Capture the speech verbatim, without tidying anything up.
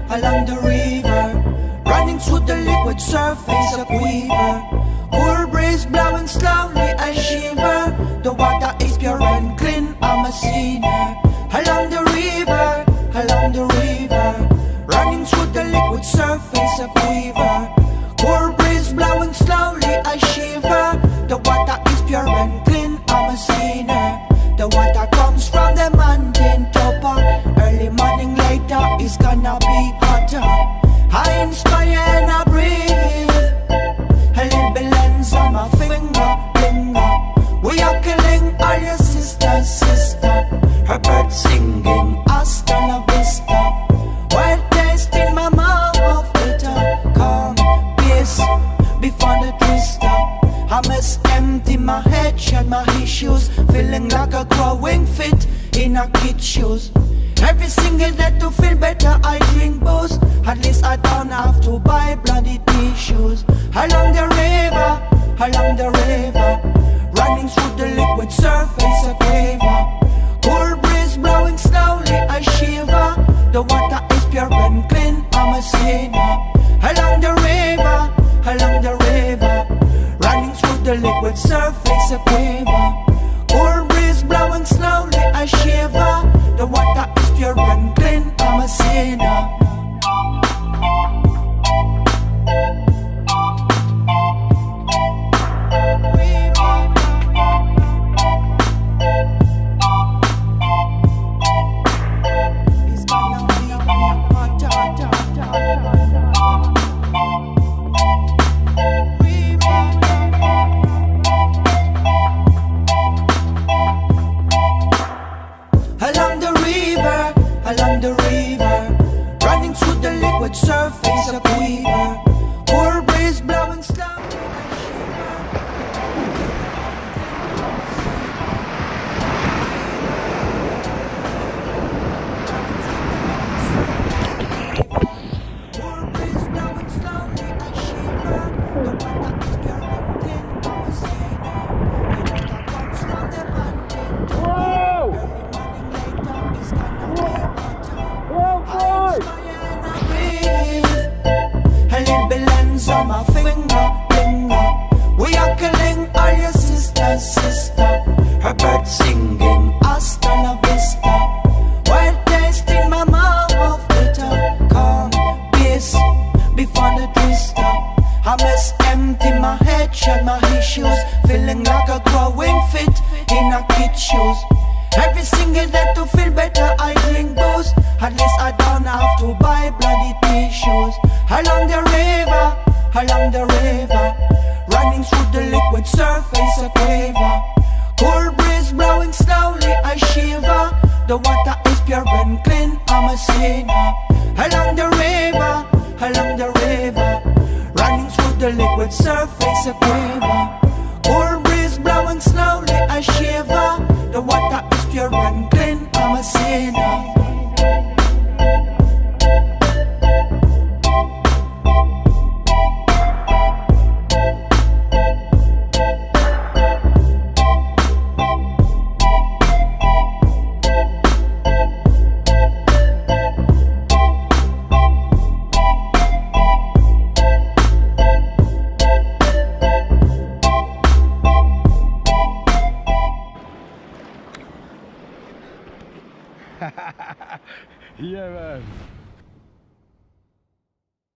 along the river, running through the liquid surface a quiver. Cool breeze blowing slowly, I shiver. The water is pure and clean, I'm a sinner. Along the river, along the river, running through the liquid surface a quiver. Cool breeze blowing slowly, I shiver. The water is pure and clean, I'm a sinner. The water comes from the mountain topper. Early morning later, it's gonna be hotter. I inspire and I breathe. A little lens on my finger, finger. We are killing all your sisters, sister. Her bird singing, hasta la vista. While tasting my mouth bitter. Come, peace, before the twister. I must empty my head, shed my issues. Feeling like a growing fit in a kid's shoes. Every single day to feel better I drink booze. At least I don't have to buy bloody tissues. Along the river, along the river, running through the liquid surface a quiver. Cool breeze blowing slowly, I shiver. The water is pure and clean, I'm a sinner. Along the river, along the river, running through the liquid surface a quiver. Cool breeze blowing slowly, I shiver. The water is pure and clean, I'm a sinner. Along the river, along the river, running through the liquid surface a quiver. Cool breeze blowing slowly, cool breeze blowing slowly, I shiver. The water is pure and clean, I'm a sinner. The water comes from the mountain top. A little lens on my finger, finger. We are killing all your sisters, sister. Her bird singing, hasta la vista. While tasting my mouth bitter. Come, peace, before the twister. I must empty my head, shed my issues. Feeling like a growing fit in a kid's shoes. Every single day to feel better I drink booze. At least I don't have to buy bloody tissues. Along the river, along the river, running through the liquid surface a quiver. Cool breeze blowing slowly, I shiver. The water is pure and clean, I'm a sinner. Along the river, along the river, running through the liquid surface a quiver. Cool breeze blowing slowly, I shiver. The water is pure and clean, I'm a sinner. Yeah, man.